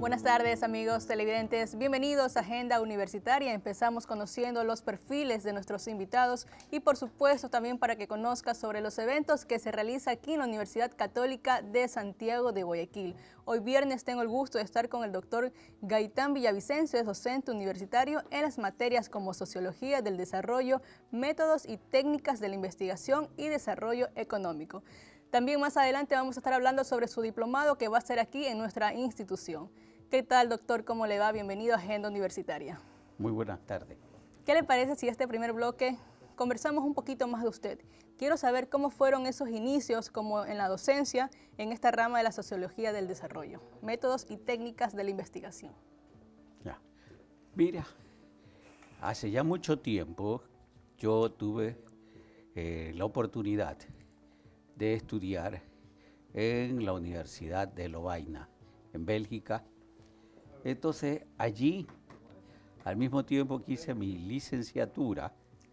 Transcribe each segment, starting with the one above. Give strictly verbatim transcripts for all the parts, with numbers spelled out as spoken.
Buenas tardes, amigos televidentes. Bienvenidos a Agenda Universitaria. Empezamos conociendo los perfiles de nuestros invitados y, por supuesto, también para que conozca sobre los eventos que se realiza aquí en la Universidad Católica de Santiago de Guayaquil. Hoy viernes tengo el gusto de estar con el doctor Gaitán Villavicencio, es docente universitario en las materias como Sociología del Desarrollo, Métodos y Técnicas de la Investigación y Desarrollo Económico. También más adelante vamos a estar hablando sobre su diplomado que va a ser aquí en nuestra institución. ¿Qué tal, doctor? ¿Cómo le va? Bienvenido a Agenda Universitaria. Muy buenas tardes. ¿Qué le parece si este primer bloque conversamos un poquito más de usted? Quiero saber cómo fueron esos inicios como en la docencia en esta rama de la Sociología del Desarrollo, métodos y técnicas de la investigación. Ya. Mira, hace ya mucho tiempo yo tuve eh, la oportunidad de estudiar en la Universidad de Lovaina, en Bélgica. Entonces, allí, al mismo tiempo que hice mi licenciatura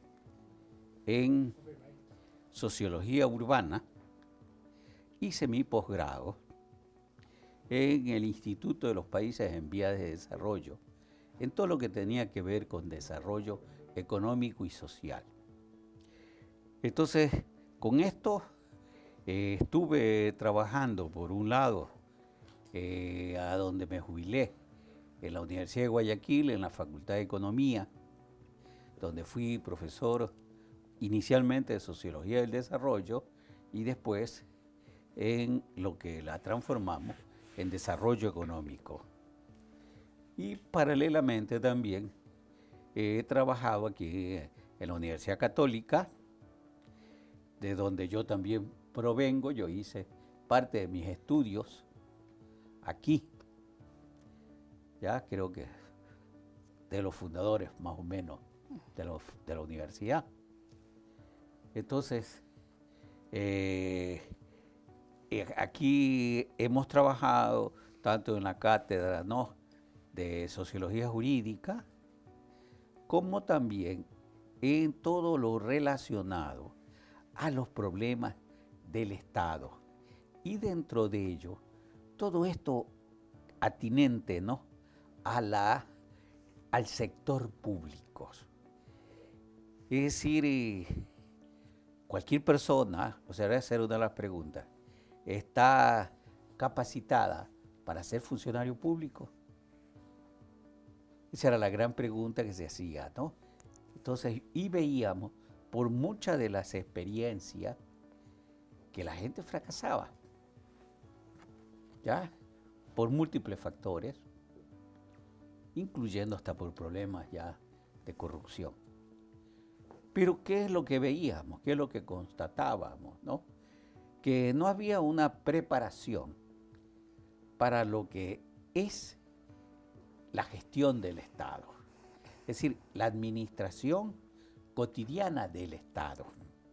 en Sociología Urbana, hice mi posgrado en el Instituto de los Países en Vías de Desarrollo, en todo lo que tenía que ver con desarrollo económico y social. Entonces, con esto eh, estuve trabajando, por un lado, eh, a donde me jubilé, en la Universidad de Guayaquil, en la Facultad de Economía, donde fui profesor inicialmente de Sociología del Desarrollo y después en lo que la transformamos en Desarrollo Económico. Y paralelamente también he trabajado aquí en la Universidad Católica, de donde yo también provengo. Yo hice parte de mis estudios aquí. Ya creo que de los fundadores más o menos de, los, de la universidad. Entonces, eh, aquí hemos trabajado tanto en la cátedra, ¿no?, de Sociología Jurídica, como también en todo lo relacionado a los problemas del Estado. Y dentro de ello, todo esto atinente, ¿no?, a la, al sector público. Es decir, cualquier persona, o sea, voy a hacer una de las preguntas, ¿está capacitada para ser funcionario público? Esa era la gran pregunta que se hacía, ¿no? Entonces, y veíamos por muchas de las experiencias que la gente fracasaba, ¿ya? Por múltiples factores, incluyendo hasta por problemas ya de corrupción. Pero ¿qué es lo que veíamos? ¿Qué es lo que constatábamos, ¿no? Que no había una preparación para lo que es la gestión del Estado. Es decir, la administración cotidiana del Estado.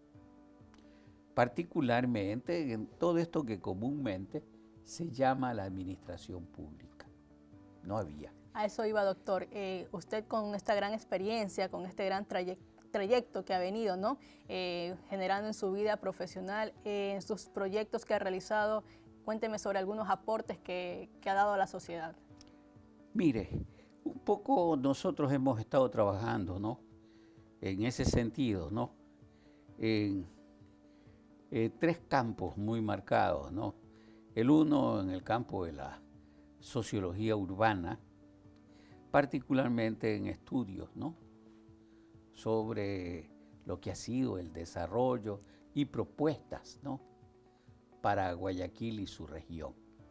Particularmente en todo esto que comúnmente se llama la administración pública. No había. A eso iba, doctor. Eh, usted con esta gran experiencia, con este gran trayecto, trayecto que ha venido, ¿no?, eh, generando en su vida profesional, eh, en sus proyectos que ha realizado, cuénteme sobre algunos aportes que, que ha dado a la sociedad. Mire, un poco nosotros hemos estado trabajando, ¿no?, en ese sentido, ¿no?, en eh, tres campos muy marcados, ¿no? El uno en el campo de la sociología urbana, particularmente en estudios, ¿no?, sobre lo que ha sido el desarrollo y propuestas, ¿no?, para Guayaquil y su región.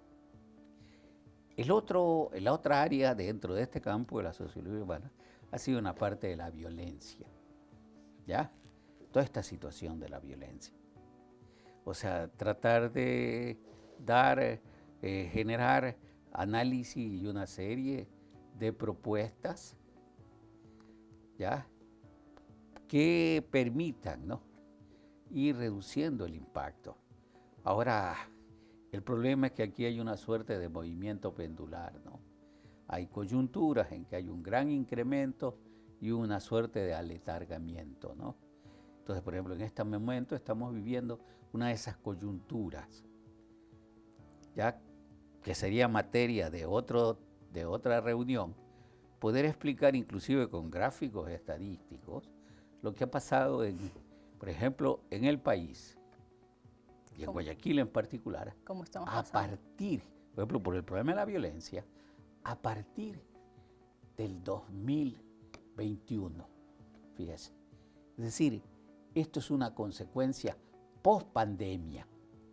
El otro, la otra área dentro de este campo de la sociología urbana ha sido una parte de la violencia, ¿ya? Toda esta situación de la violencia. O sea, tratar de dar, eh, generar análisis y una serie de propuestas, ¿ya?, que permitan, ¿no?, ir reduciendo el impacto. Ahora, el problema es que aquí hay una suerte de movimiento pendular, ¿no? Hay coyunturas en que hay un gran incremento y una suerte de aletargamiento, ¿no? Entonces, por ejemplo, en este momento estamos viviendo una de esas coyunturas, ya que sería materia de otro de otra reunión, poder explicar inclusive con gráficos estadísticos lo que ha pasado, en, por ejemplo, en el país, y en Guayaquil en particular, ¿Cómo estamos a pasando? partir, por ejemplo, por el problema de la violencia, a partir del dos mil veintiuno, fíjese. Es decir, esto es una consecuencia post-pandemia,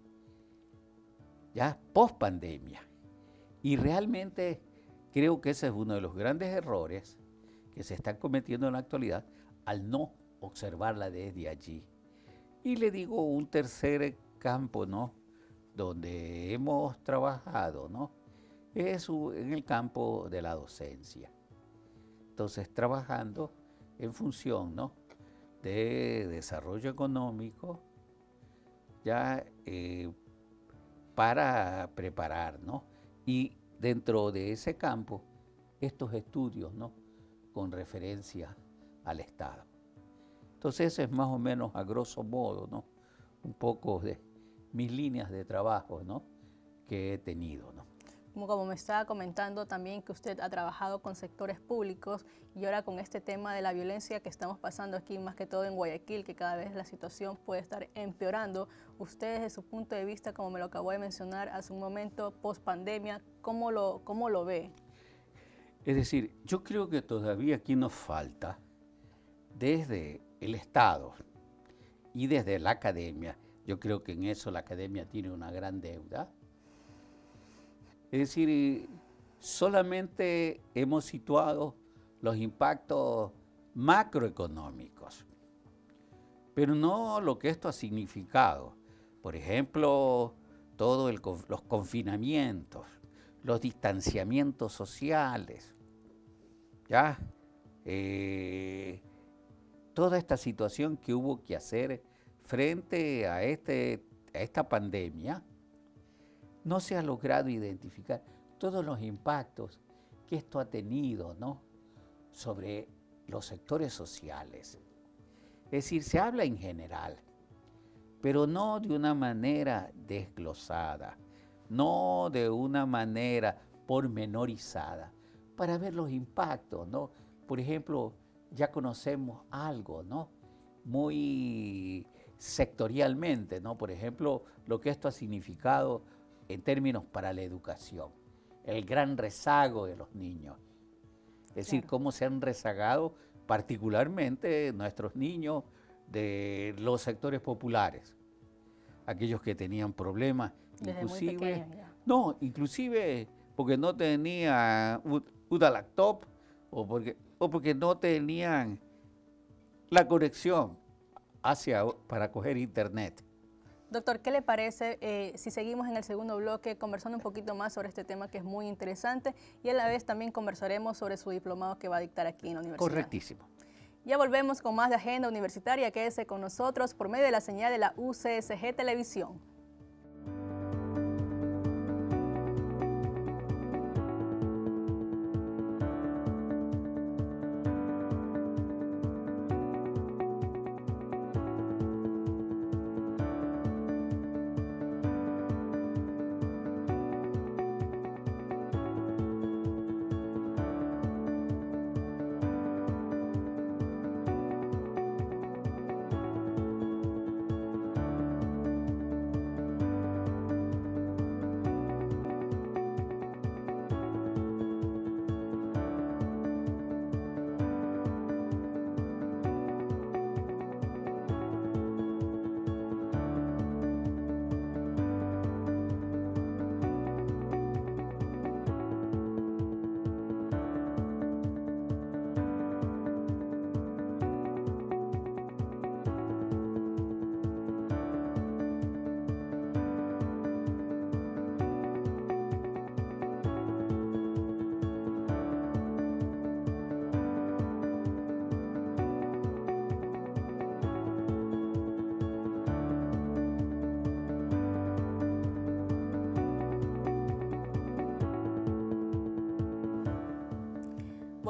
ya post-pandemia. Y realmente creo que ese es uno de los grandes errores que se están cometiendo en la actualidad al no observarla desde allí. Y le digo un tercer campo, ¿no?, donde hemos trabajado, ¿no?, es en el campo de la docencia. Entonces, trabajando en función, ¿no?, de desarrollo económico, ya eh, para preparar, ¿no?, y dentro de ese campo, estos estudios, ¿no?, con referencia al Estado. Entonces, eso es más o menos, a grosso modo, ¿no?, un poco de mis líneas de trabajo, ¿no?, que he tenido, ¿no? Como, como me estaba comentando también que usted ha trabajado con sectores públicos y ahora con este tema de la violencia que estamos pasando aquí, más que todo en Guayaquil, que cada vez la situación puede estar empeorando. Usted desde su punto de vista, como me lo acabó de mencionar hace un momento, post pandemia, ¿cómo lo, cómo lo ve? Es decir, yo creo que todavía aquí nos falta, desde el Estado y desde la academia, yo creo que en eso la academia tiene una gran deuda. Es decir, solamente hemos situado los impactos macroeconómicos, pero no lo que esto ha significado. Por ejemplo, todos los confinamientos, los distanciamientos sociales, ¿ya? Eh, toda esta situación que hubo que hacer frente a, este, a esta pandemia, no se ha logrado identificar todos los impactos que esto ha tenido, ¿no?, sobre los sectores sociales. Es decir, se habla en general, pero no de una manera desglosada, no de una manera pormenorizada, para ver los impactos, ¿no? Por ejemplo, ya conocemos algo, ¿no?, muy sectorialmente, ¿no? Por ejemplo, lo que esto ha significado en términos para la educación, el gran rezago de los niños. Es decir, Claro. cómo se han rezagado particularmente nuestros niños de los sectores populares, aquellos que tenían problemas, Desde inclusive, muy pequeños ya. no, inclusive porque no tenían una laptop o porque, o porque no tenían la conexión hacia, para coger internet. Doctor, ¿qué le parece eh, si seguimos en el segundo bloque conversando un poquito más sobre este tema que es muy interesante y a la vez también conversaremos sobre su diplomado que va a dictar aquí en la universidad? Correctísimo. Ya volvemos con más de Agenda Universitaria. Quédese con nosotros por medio de la señal de la U C S G Televisión.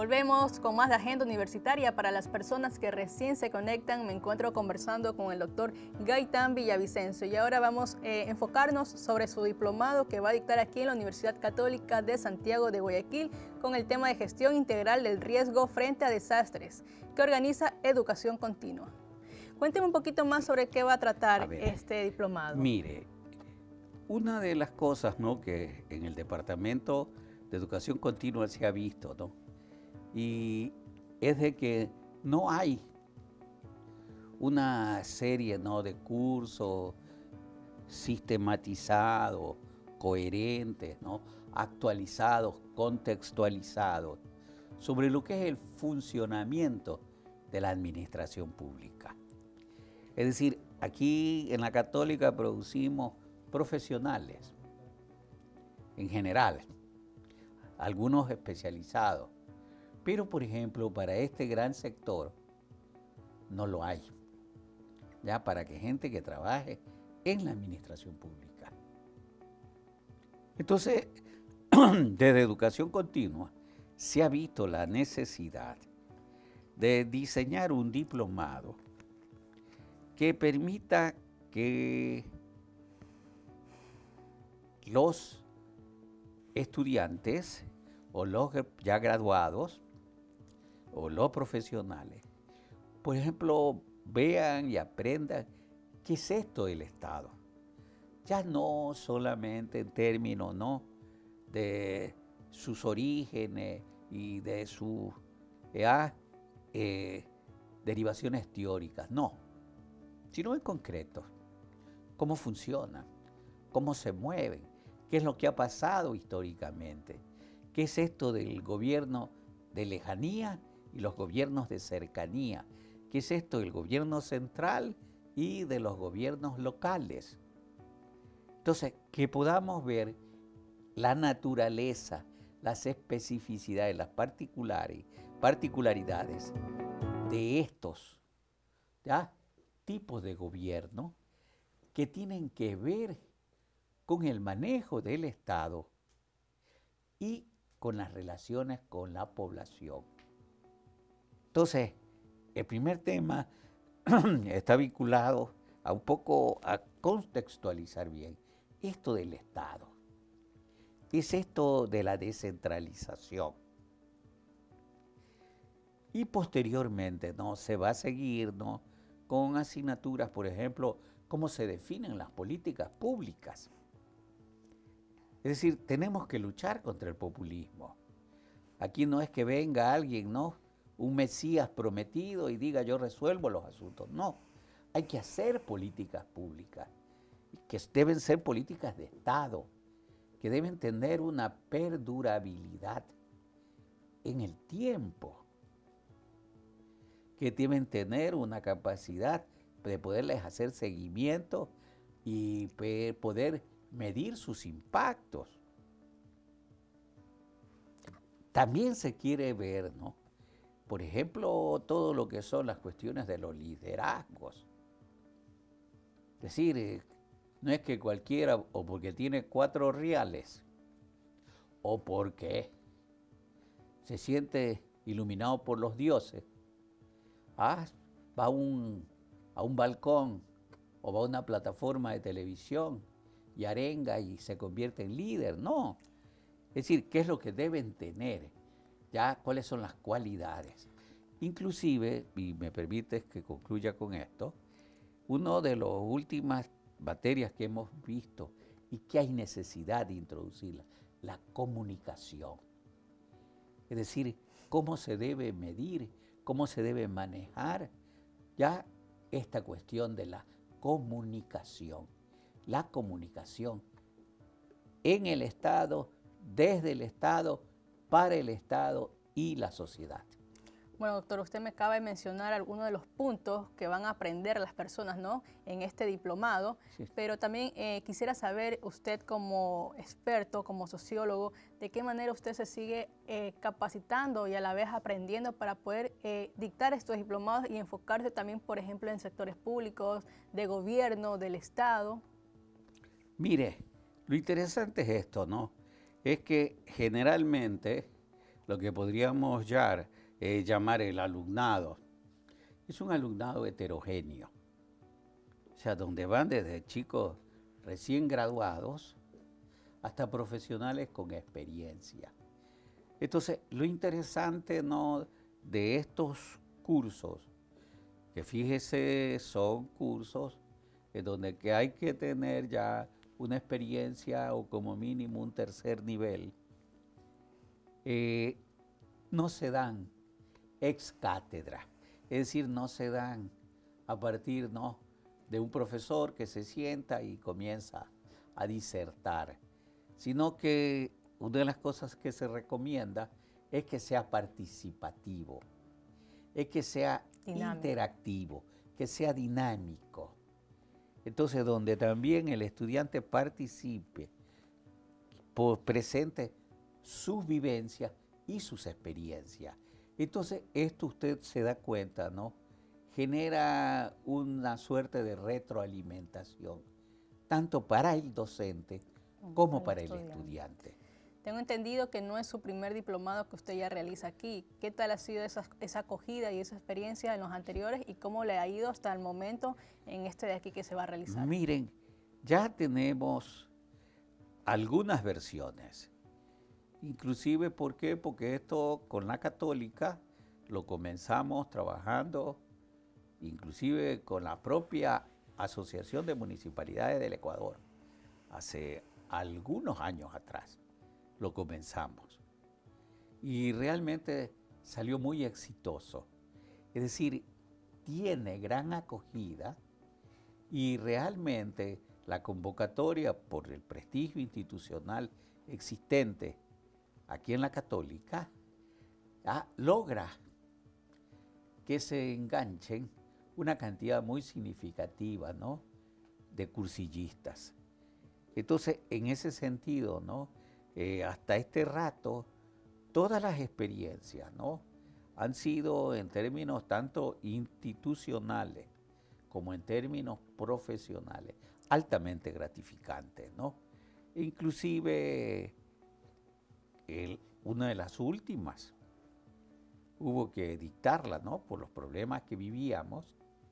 Volvemos con más de Agenda Universitaria. Para las personas que recién se conectan, me encuentro conversando con el doctor Gaitán Villavicencio y ahora vamos a eh, enfocarnos sobre su diplomado que va a dictar aquí en la Universidad Católica de Santiago de Guayaquil con el tema de gestión integral del riesgo frente a desastres que organiza Educación Continua. Cuénteme un poquito más sobre qué va a tratar a ver, este diplomado. Mire, una de las cosas, ¿no?, que en el Departamento de Educación Continua se ha visto, ¿no?, y es de que no hay una serie, ¿no?, de cursos sistematizados, coherentes, ¿no?, actualizados, contextualizados sobre lo que es el funcionamiento de la administración pública. Es decir, aquí en la Católica producimos profesionales en general, algunos especializados, pero por ejemplo para este gran sector no lo hay, ya para que gente que trabaje en la administración pública. Entonces, desde Educación Continua se ha visto la necesidad de diseñar un diplomado que permita que los estudiantes o los ya graduados o los profesionales, por ejemplo, vean y aprendan qué es esto del Estado. Ya no solamente en términos, ¿no?, de sus orígenes y de sus eh, eh, derivaciones teóricas, no, sino en concreto, cómo funcionan, cómo se mueven, qué es lo que ha pasado históricamente, qué es esto del gobierno de lejanía y los gobiernos de cercanía, qué es esto del gobierno central y de los gobiernos locales. Entonces, que podamos ver la naturaleza, las especificidades, las particulares, particularidades de estos, ¿ya?, tipos de gobierno que tienen que ver con el manejo del Estado y con las relaciones con la población. Entonces, el primer tema está vinculado a un poco a contextualizar bien esto del Estado. Es esto de la descentralización. Y posteriormente, ¿no?, se va a seguir, ¿no?, con asignaturas, por ejemplo, cómo se definen las políticas públicas. Es decir, tenemos que luchar contra el populismo. Aquí no es que venga alguien, ¿no?, un Mesías prometido y diga yo resuelvo los asuntos. No, hay que hacer políticas públicas, que deben ser políticas de Estado, que deben tener una perdurabilidad en el tiempo, que deben tener una capacidad de poderles hacer seguimiento y poder medir sus impactos. También se quiere ver, ¿no?, por ejemplo, todo lo que son las cuestiones de los liderazgos. Es decir, eh, no es que cualquiera, o porque tiene cuatro reales, o porque se siente iluminado por los dioses, ah, va a un, a un balcón o va a una plataforma de televisión y arenga y se convierte en líder. No. Es decir, ¿qué es lo que deben tener? Ya, ¿cuáles son las cualidades? Inclusive, y me permites que concluya con esto, una de las últimas materias que hemos visto y que hay necesidad de introducirla, la comunicación. Es decir, cómo se debe medir, cómo se debe manejar ya esta cuestión de la comunicación. La comunicación en el Estado, desde el Estado, para el Estado y la sociedad. Bueno, doctor, usted me acaba de mencionar algunos de los puntos que van a aprender las personas, ¿no?, en este diplomado, sí. Pero también eh, quisiera saber usted como experto, como sociólogo, de qué manera usted se sigue eh, capacitando y a la vez aprendiendo para poder eh, dictar estos diplomados y enfocarse también, por ejemplo, en sectores públicos, de gobierno, del Estado. Mire, lo interesante es esto, ¿no? Es que generalmente lo que podríamos llamar, eh, llamar el alumnado. Es un alumnado heterogéneo, o sea, donde van desde chicos recién graduados hasta profesionales con experiencia. Entonces, lo interesante, ¿no?, de estos cursos, que fíjese, son cursos en donde que hay que tener ya una experiencia o como mínimo un tercer nivel, eh, no se dan ex cátedra, es decir, no se dan a partir, ¿no?, de un profesor que se sienta y comienza a disertar, sino que una de las cosas que se recomienda es que sea participativo, es que sea dinámico, interactivo, que sea dinámico. Entonces, donde también el estudiante participe, presente sus vivencias y sus experiencias. Entonces, esto usted se da cuenta, ¿no?, genera una suerte de retroalimentación, tanto para el docente como para el estudiante. Tengo entendido que no es su primer diplomado que usted ya realiza aquí. ¿Qué tal ha sido esa, esa acogida y esa experiencia en los anteriores y cómo le ha ido hasta el momento en este de aquí que se va a realizar? Miren, ya tenemos algunas versiones. Inclusive, ¿por qué? Porque esto con la Católica lo comenzamos trabajando, inclusive con la propia Asociación de Municipalidades del Ecuador, hace algunos años atrás. Lo comenzamos y realmente salió muy exitoso. Es decir, tiene gran acogida y realmente la convocatoria por el prestigio institucional existente aquí en la Católica ah, logra que se enganchen una cantidad muy significativa, ¿no?, de cursillistas. Entonces, en ese sentido, ¿no?, Eh, hasta este rato, todas las experiencias, ¿no?, han sido en términos tanto institucionales como en términos profesionales altamente gratificantes, ¿no? Inclusive, el, una de las últimas, hubo que dictarla, ¿no?, por los problemas que vivíamos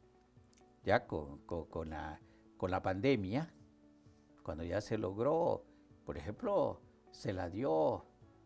ya con, con, con, la, con la pandemia, cuando ya se logró, por ejemplo, se la dio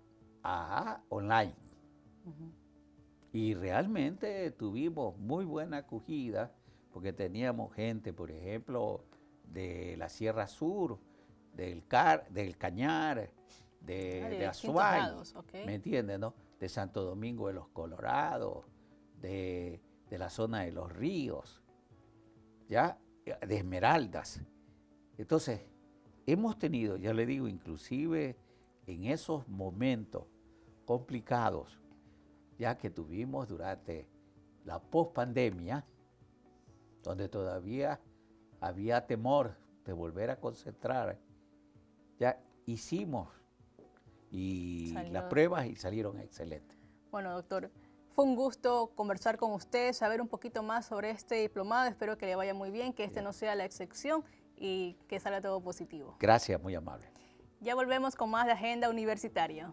a online. Uh-huh. Y realmente tuvimos muy buena acogida porque teníamos gente, por ejemplo, de la Sierra Sur, del, Car, del Cañar, de, ah, de, de Azuay, okay. ¿Me entiendes, no? De Santo Domingo de los Colorados, de, de la zona de los ríos, ¿ya? De Esmeraldas. Entonces, hemos tenido, ya le digo, inclusive en esos momentos complicados, ya que tuvimos durante la pospandemia, donde todavía había temor de volver a concentrar, ya hicimos y Salió. las pruebas y salieron excelentes. Bueno, doctor, fue un gusto conversar con usted, saber un poquito más sobre este diplomado. Espero que le vaya muy bien, que este bien. no sea la excepción y que salga todo positivo. Gracias, muy amable. Ya volvemos con más de Agenda Universitaria.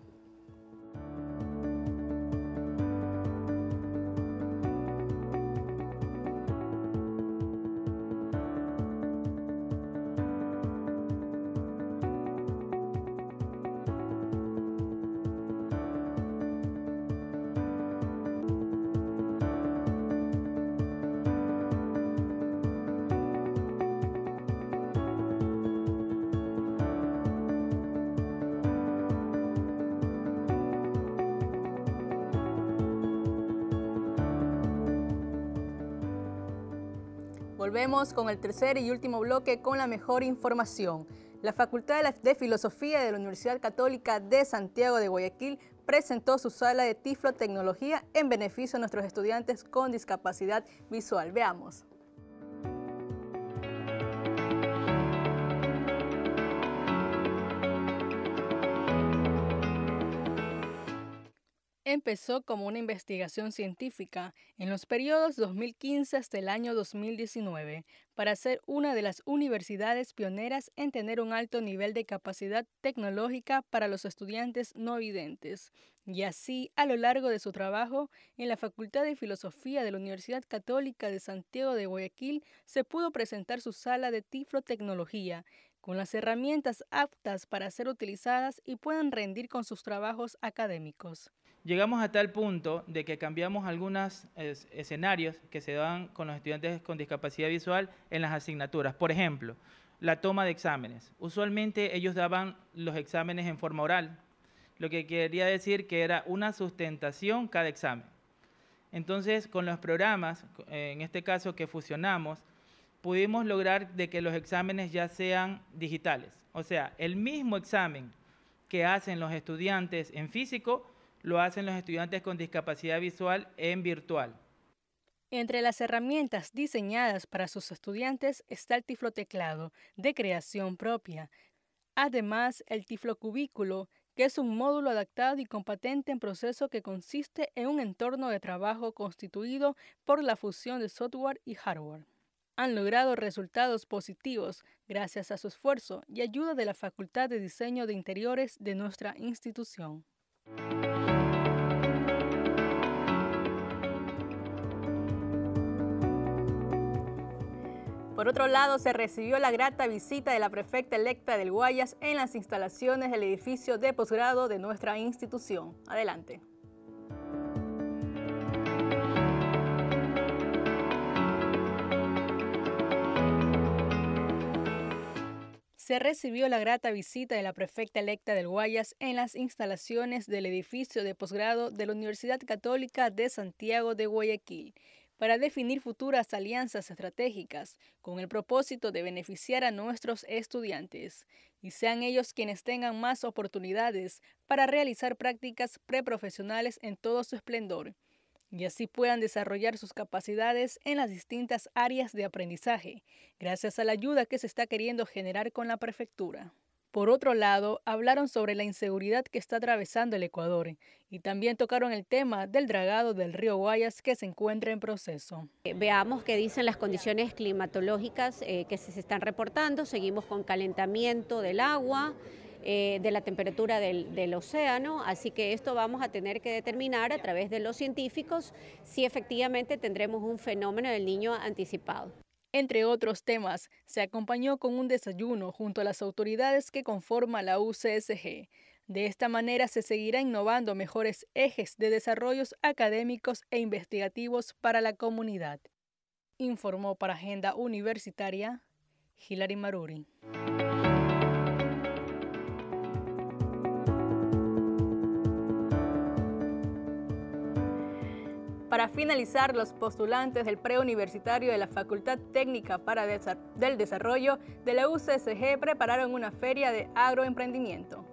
Volvemos con el tercer y último bloque con la mejor información. La Facultad de Filosofía de la Universidad Católica de Santiago de Guayaquil presentó su sala de tiflotecnología en beneficio de nuestros estudiantes con discapacidad visual. Veamos. empezó como una investigación científica en los periodos dos mil quince hasta el año dos mil diecinueve para ser una de las universidades pioneras en tener un alto nivel de capacidad tecnológica para los estudiantes no videntes. Y así, a lo largo de su trabajo, en la Facultad de Filosofía de la Universidad Católica de Santiago de Guayaquil se pudo presentar su sala de tiflotecnología, con las herramientas aptas para ser utilizadas y puedan rendir con sus trabajos académicos. Llegamos a tal punto de que cambiamos algunos es, escenarios que se dan con los estudiantes con discapacidad visual en las asignaturas. Por ejemplo, la toma de exámenes. Usualmente ellos daban los exámenes en forma oral, lo que quería decir que era una sustentación cada examen. Entonces, con los programas, en este caso que fusionamos, pudimos lograr de que los exámenes ya sean digitales. O sea, el mismo examen que hacen los estudiantes en físico, lo hacen los estudiantes con discapacidad visual en virtual. Entre las herramientas diseñadas para sus estudiantes está el tifloteclado, de creación propia. Además, el tiflocubículo, que es un módulo adaptado y con patente en proceso que consiste en un entorno de trabajo constituido por la fusión de software y hardware. Han logrado resultados positivos gracias a su esfuerzo y ayuda de la Facultad de Diseño de Interiores de nuestra institución. Por otro lado, se recibió la grata visita de la prefecta electa del Guayas en las instalaciones del edificio de posgrado de nuestra institución. Adelante. Se recibió la grata visita de la prefecta electa del Guayas en las instalaciones del edificio de posgrado de la Universidad Católica de Santiago de Guayaquil, para definir futuras alianzas estratégicas con el propósito de beneficiar a nuestros estudiantes y sean ellos quienes tengan más oportunidades para realizar prácticas preprofesionales en todo su esplendor y así puedan desarrollar sus capacidades en las distintas áreas de aprendizaje, gracias a la ayuda que se está queriendo generar con la prefectura. Por otro lado, hablaron sobre la inseguridad que está atravesando el Ecuador y también tocaron el tema del dragado del río Guayas que se encuentra en proceso. Veamos qué dicen las condiciones climatológicas eh, que se están reportando. Seguimos con calentamiento del agua, eh, de la temperatura del, del océano, así que esto vamos a tener que determinar a través de los científicos si efectivamente tendremos un fenómeno del Niño anticipado. Entre otros temas, se acompañó con un desayuno junto a las autoridades que conforman la U C S G. De esta manera se seguirá innovando mejores ejes de desarrollos académicos e investigativos para la comunidad. Informó para Agenda Universitaria, Hilary Maruri. Para finalizar, los postulantes del preuniversitario de la Facultad Técnica para Desa- del Desarrollo de la U C S G prepararon una feria de agroemprendimiento.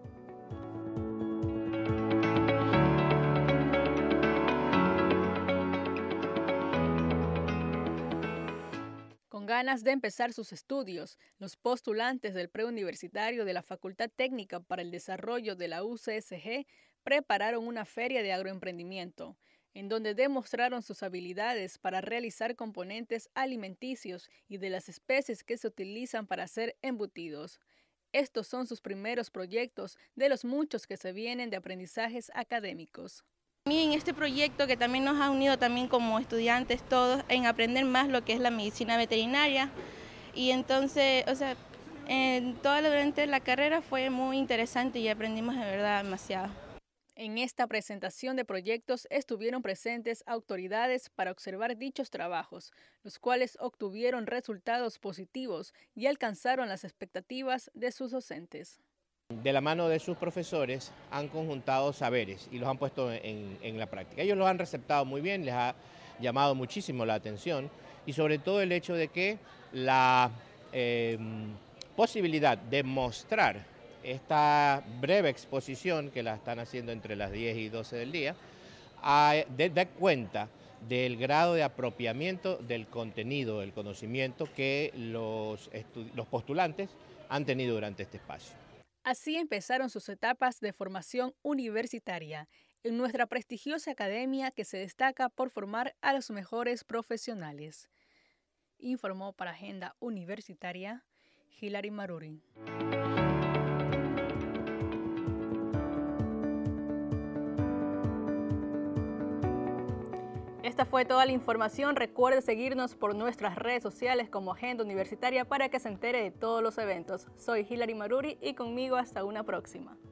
Con ganas de empezar sus estudios, los postulantes del preuniversitario de la Facultad Técnica para el Desarrollo de la U C S G prepararon una feria de agroemprendimiento, en donde demostraron sus habilidades para realizar componentes alimenticios y de las especies que se utilizan para hacer embutidos. Estos son sus primeros proyectos de los muchos que se vienen de aprendizajes académicos. A mí en este proyecto que también nos ha unido también como estudiantes todos en aprender más lo que es la medicina veterinaria y entonces, o sea, en toda la, durante la carrera fue muy interesante y aprendimos de verdad demasiado. En esta presentación de proyectos estuvieron presentes autoridades para observar dichos trabajos, los cuales obtuvieron resultados positivos y alcanzaron las expectativas de sus docentes. De la mano de sus profesores han conjuntado saberes y los han puesto en, en la práctica. Ellos los han receptado muy bien, les ha llamado muchísimo la atención y sobre todo el hecho de que la eh, posibilidad de mostrar esta breve exposición que la están haciendo entre las diez y doce del día, da cuenta del grado de apropiamiento del contenido, del conocimiento que los, los postulantes han tenido durante este espacio. Así empezaron sus etapas de formación universitaria. en nuestra prestigiosa academia que se destaca por formar a los mejores profesionales. Informó para Agenda Universitaria Hilary Maruri. Esta fue toda la información. Recuerde seguirnos por nuestras redes sociales como Agenda Universitaria para que se entere de todos los eventos. Soy Hilary Maruri y conmigo hasta una próxima.